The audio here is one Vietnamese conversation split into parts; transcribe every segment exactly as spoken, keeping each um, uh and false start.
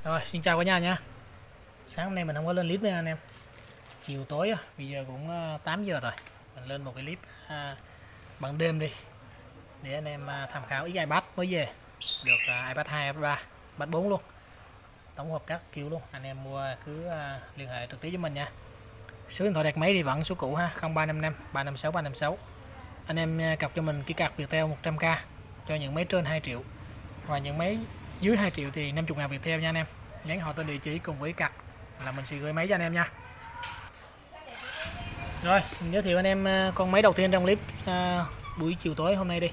Rồi, xin chào cả nhà nha. Sáng hôm nay mình không có lên clip nữa anh em. Chiều tối bây giờ cũng tám giờ rồi. Mình lên một cái clip à, ban đêm đi để anh em tham khảo ý iPad mới về. Được à, iPad hai, iPad ba, iPad bốn luôn. Tổng hợp các kiểu luôn. Anh em mua cứ à, liên hệ trực tiếp với mình nha. Số điện thoại đặt máy thì vẫn số cũ ha, không ba năm năm ba năm sáu ba năm sáu. Anh em cọc cho mình cái card Viettel một trăm k cho những máy trên hai triệu. Và những máy dưới hai triệu thì năm mươi ngàn Viettel nha anh em. Nhắn họ tên địa chỉ cùng với card là mình sẽ gửi máy cho anh em nha. Rồi, mình giới thiệu anh em con máy đầu tiên trong clip à, buổi chiều tối hôm nay đi.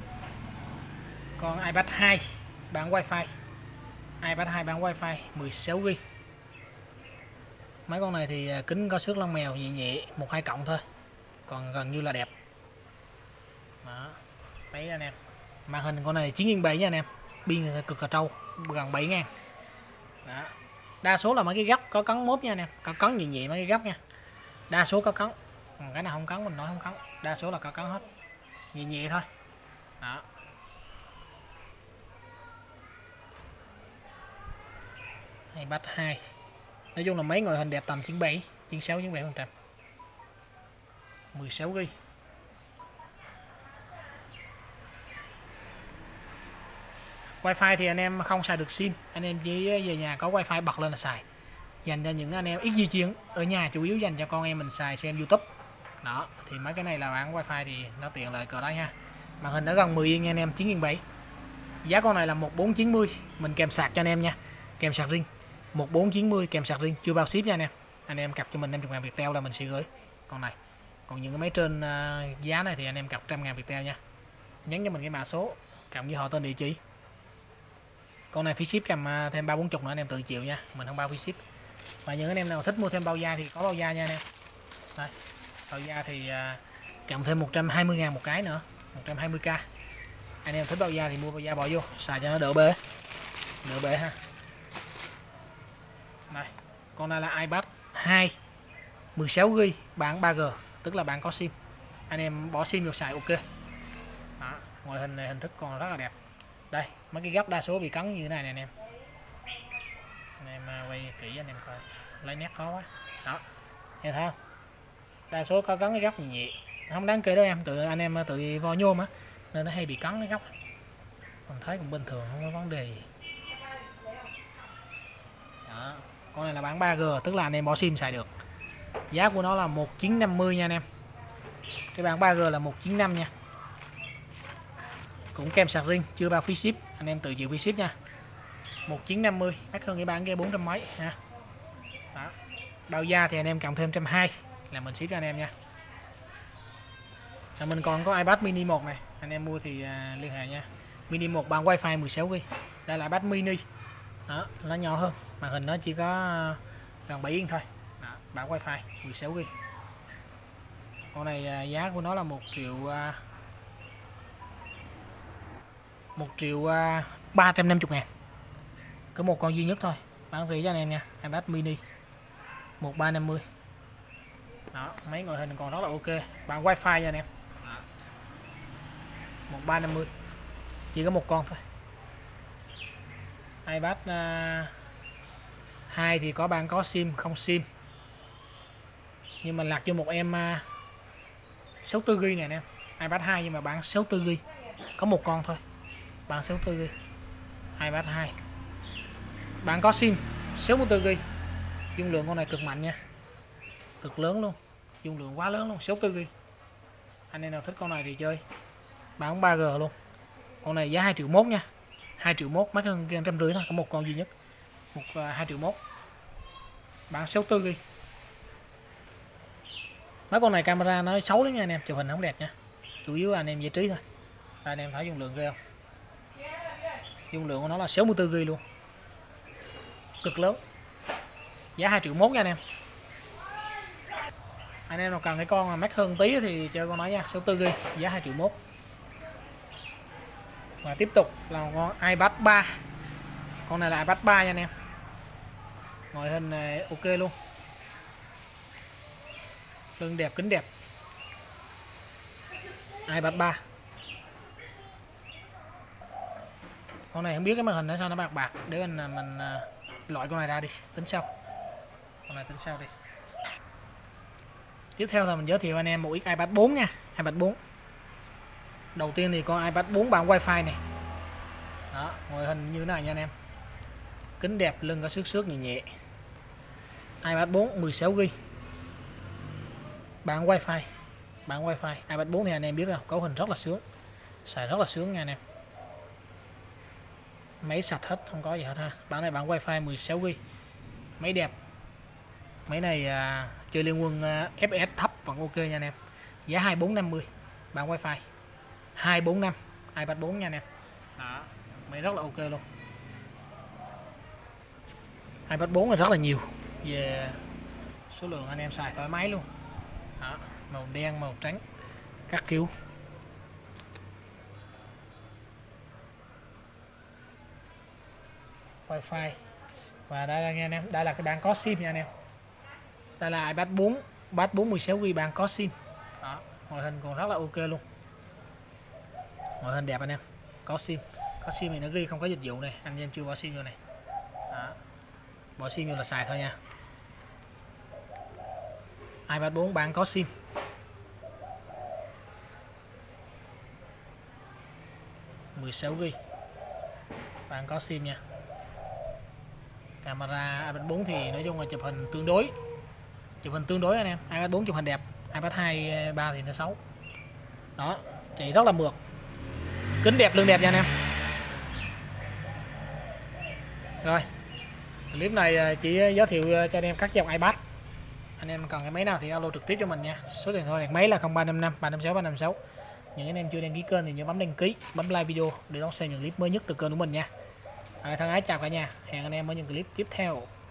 Con iPad hai bán Wi-Fi. iPad hai bán Wi-Fi mười sáu gi-ga-bai. Mấy con này thì kính có xước lông mèo nhẹ nhẹ, một hai cộng thôi. Còn gần như là đẹp. Đó. Đấy anh em. Màn hình con này chín nhân bảy nha anh em. Pin cực là trâu, gần bảy ngàn. Đó. Đa số là mấy cái góc có cấn mốt nha anh em, có cấn nhẹ nhẹ mấy cái góc nha. Đa số có cấn. Cái nào không cấn mình nói không cấn, đa số là có cấn hết. Nhẹ nhẹ thôi. Đó. iPad hai. Nói chung là mấy ngoại hình đẹp tầm chín bảy, chín sáu, chín bảy phần trăm. mười sáu gi-ga-bai. Wi-Fi thì anh em không xài được sim, anh em chỉ về nhà có Wi-Fi bật lên là xài. Dành cho những anh em ít di chuyển ở nhà, chủ yếu dành cho con em mình xài xem YouTube. Đó, thì mấy cái này là bán Wi-Fi thì nó tiện lợi cỡ đấy ha. Màn hình nó gần mười inch nha anh em, chín nhân bảy. Giá con này là một bốn chín mươi, mình kèm sạc cho anh em nha. Kèm sạc riêng. một bốn chín mươi kèm sạc riêng, chưa bao ship nha anh em. Anh em cặp cho mình năm mươi ngàn Viettel là mình sẽ gửi con này. Còn những cái máy trên uh, giá này thì anh em cặp một trăm ngàn Viettel nha. Nhấn cho mình cái mã số cộng với họ tên địa chỉ. Con này phí ship kèm thêm ba bốn mươi nữa anh em tự chịu nha, mình không bao phí ship. Và những anh em nào thích mua thêm bao da thì có bao da nha anh em. Đây, bao da thì uh, cộng thêm một trăm hai mươi ngàn một cái nữa, một trăm hai mươi k. Anh em thích bao da thì mua bao da bỏ vô, xài cho nó đỡ bể. Đỡ bể ha. Đây, con này là iPad hai mười sáu gi-ga-bai bán ba G, tức là bạn có sim. Anh em bỏ sim vô xài ok. Đó, ngoại hình này hình thức còn rất là đẹp. Đây, mấy cái góc đa số bị cấn như thế này nè anh em. Anh em quay kỹ anh em coi, lấy nét khó quá. Đó, em thấy không? Đa số có cấn cái góc nhẹ nhẹ, không đáng kể đâu em, tự anh em tự vo nhôm á nên nó hay bị cấn cái góc. Còn thấy cũng bình thường, không có vấn đề gì. Đó, con này là bán ba G, tức là anh em bỏ sim xài được. Giá của nó là một chín năm mươi nha anh em. Cái bán ba G là một chín năm nha. Cũng kèm sạc riêng, chưa bao phí ship, anh em tự chịu phí ship nha. một chín năm mươi, mắc hơn cái bán kia bốn trăm mấy ha. Đó. Bao da thì anh em cộng thêm một trăm hai mươi là mình ship cho anh em nha. Rồi mình còn có iPad mini một này, anh em mua thì uh, liên hệ nha. Mini một bán Wi-Fi mười sáu gi-ga-bai. Đây là iPad mini. Đó, nó nhỏ hơn, màn hình nó chỉ có gần bảy inch thôi. Đó, bán Wi-Fi mười sáu gi-ga-bai. Con này uh, giá của nó là một triệu uh, một triệu ba trăm năm mươi ngàn. Có một con duy nhất thôi, bán rẻ cho anh em nha. iPad mini một ba năm mươi. Đó, mấy ngoại hình còn rất là ok, bán Wi-Fi cho anh em. Đó. một ba năm mươi, chỉ có một con thôi. iPad uh, hai thì có bạn có sim không sim, nhưng mà lạc cho một em uh, sáu mươi tư gi-ga-bai này anh em. iPad hai nhưng mà bán sáu mươi tư gi-ga-bai, có một con thôi, bán sáu mươi tư gi-ga-bai. iPad hai bạn có sim sáu mươi tư gi-ga-bai. Dung lượng con này cực mạnh nha, cực lớn luôn, dung lượng quá lớn luôn, sáu mươi tư gi-ga-bai. Anh em nào thích con này thì chơi, bán ba G luôn. Con này giá hai triệu mốt nha, hai triệu mốt, mắc hơn trăm rưỡi thôi, có một con duy nhất, một uh, hai triệu mốt, bán sáu mươi tư gi-ga-bai. Mấy con này camera nó xấu lắm nha anh em, chụp hình không đẹp nha, chủ yếu anh em giải trí thôi. Đây, anh em thấy dung lượng ghê không? Dung lượng của nó là sáu mươi tư gi-ga-bai luôn, cực lớn. Giá hai triệu mốt nha anh em. Anh em nào cần cái con mà mắc hơn tí thì chơi con nói nha, sáu mươi tư gi-ga-bai, giá hai triệu mốt. Và tiếp tục là con iPad ba. Con này là iPad ba nha anh em. Ngoại hình này ok luôn, lưng đẹp, kính đẹp. iPad ba. Con này không biết cái màn hình nó sao nó bạc bạc, để mình mình loại con này ra đi, tính sau. Con này tính sau đi. Tiếp theo là mình giới thiệu anh em một ít iPad bốn nha, iPad bốn. Đầu tiên thì con iPad bốn bằng Wi-Fi này. Đó, ngoại hình như thế này nha anh em. Kính đẹp, lưng có xước xước nhẹ nhẹ. iPad bốn mười sáu gi bi. Bán Wi-Fi. Bán Wi-Fi. iPad bốn thì anh em biết rồi, cấu hình rất là sướng. Xài rất là sướng nha anh em. Máy sạch hết, không có gì hết ha. Bản này bản Wi-Fi mười sáu gi bi. Máy đẹp. Máy này à, chơi Liên Quân à, ép pê ét thấp vẫn ok nha anh em. Giá hai bốn năm mươi. Bản Wi-Fi hai bốn năm. iPad bốn nha anh em. Đó, máy rất là ok luôn. iPad bốn là rất là nhiều. Về số lượng anh em xài thoải mái luôn. Đó, màu đen, màu trắng các kiểu. Wi-Fi. Và đây là nghe anh em, đây là cái bản có sim nha anh em. Đây là iPad bốn, iPad bốn mười sáu gi bi bản có sim. Đó, ngoại hình còn rất là ok luôn. Ngoại hình đẹp anh em. Có sim. Có sim thì nó ghi không có dịch vụ này, anh em chưa bỏ sim vô này. Đó. Bỏ sim vô là xài thôi nha. iPad bốn bản có sim. mười sáu gi bi. Bản có sim nha. Camera iPad bốn thì nói chung là chụp hình tương đối. Chụp hình tương đối anh em. iPad bốn chụp hình đẹp, iPad hai, ba thì nó xấu. Đó, chạy rất là mượt. Kính đẹp, lưng đẹp nha anh em. Rồi, clip này chỉ giới thiệu cho anh em các dòng iPad. Anh em cần cái máy nào thì alo trực tiếp cho mình nha. Số điện thoại máy là không ba năm năm ba năm sáu ba năm sáu. Những anh em chưa đăng ký kênh thì nhớ bấm đăng ký, bấm like video để đón xem những clip mới nhất từ kênh của mình nha. À, thân ái chào cả nhà. Hẹn anh em ở những clip tiếp theo.